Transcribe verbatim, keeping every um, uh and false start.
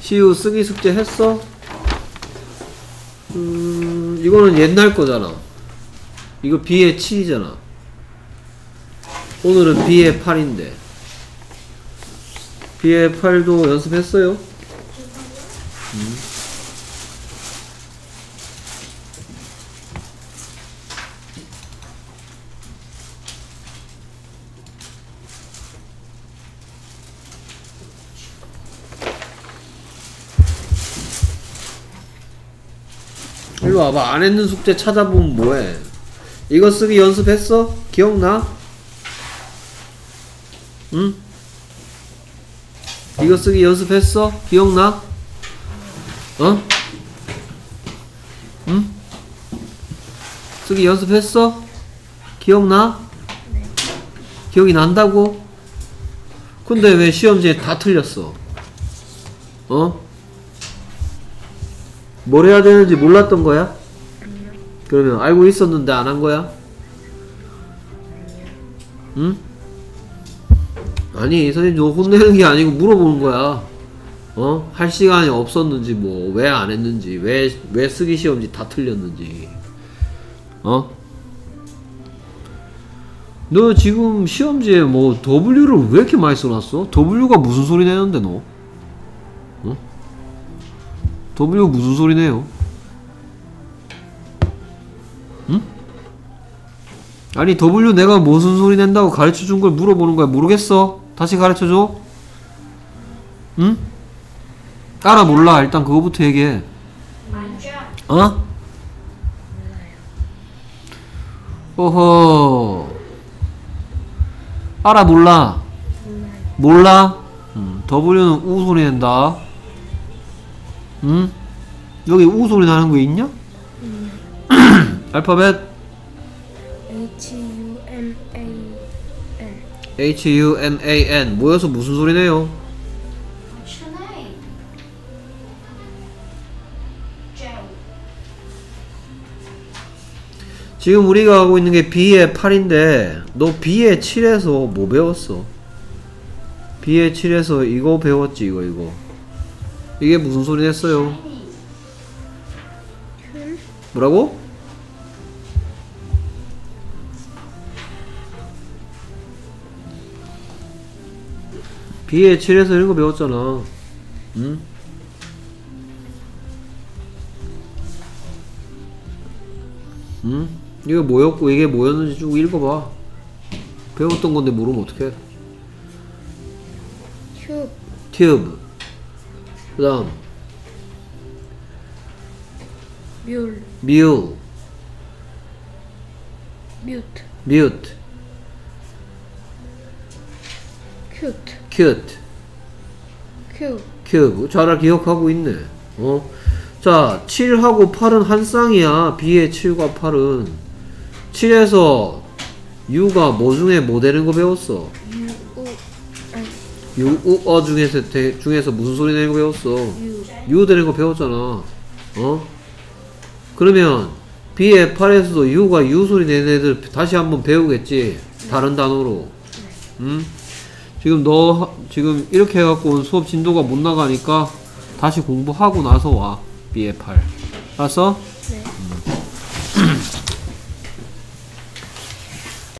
시우 쓰기 숙제 했어? 음, 이거는 옛날 거잖아. 이거 B의 칠이잖아. 오늘은 B의 팔인데. B의 팔도 연습했어요? 음. 일로 와봐. 안 했는 숙제 찾아보면 뭐해? 이거 쓰기 연습했어? 기억나? 응? 이거 쓰기 연습했어? 기억나? 어? 응? 쓰기 연습했어? 기억나? 기억이 난다고? 근데 왜 시험지에 다 틀렸어? 어? 뭘 해야 되는지 몰랐던 거야? 그러면 알고 있었는데 안 한 거야? 응? 아니, 선생님 너 혼내는 게 아니고 물어보는 거야. 어? 할 시간이 없었는지 뭐 왜 안 했는지 왜 왜 쓰기 시험지 다 틀렸는지. 어? 너 지금 시험지에 뭐 W를 왜 이렇게 많이 써놨어? W가 무슨 소리 내는데 너? 어? W 무슨 소리 내요? 응? 아니 W 내가 무슨 소리 낸다고 가르쳐준 걸 물어보는 거야. 모르겠어? 다시 가르쳐줘? 응? 알아 몰라? 일단 그거부터 얘기해. 어? 어허. 알아 몰라? 몰라? 음, W는 우 소리 낸다. 응? 여기 우 소리 나는 거 있냐? 음. 알파벳 H U N A N H U N A N 모여서 무슨 소리 내요? 지금 우리가 하고 있는 게 B의 팔인데 너 B의 칠에서 뭐 배웠어? B의 칠에서 이거 배웠지. 이거 이거 이게 무슨 소리 냈어요? 뭐라고? B의 칠에서 이런 거 배웠잖아. 응? 응? 이거 뭐였고 이게 뭐였는지 쭉 읽어봐. 배웠던 건데 모르면 어떡해. 튜브 튜브 그 다음 뮬 뮤 뮤트 뮤트 큐트 큐트 큐 큐브 잘 기억하고 있네. 어? 자, 칠하고 팔은 한 쌍이야. B의 칠과 팔은. 칠에서 U가 뭐 중에 뭐 되는 거 배웠어? U U 아니 U, U, 어 중에서, 대, 중에서 무슨 소리 내는 거 배웠어? U U 되는 거 배웠잖아. 어? 그러면 B의 팔에서도 U가 U 소리 내는 애들 다시 한번 배우겠지? 다른 단어로. 응? 지금 너 지금 이렇게 해갖고 온 수업 진도가 못 나가니까 다시 공부하고 나서 와. B의 팔 알았어?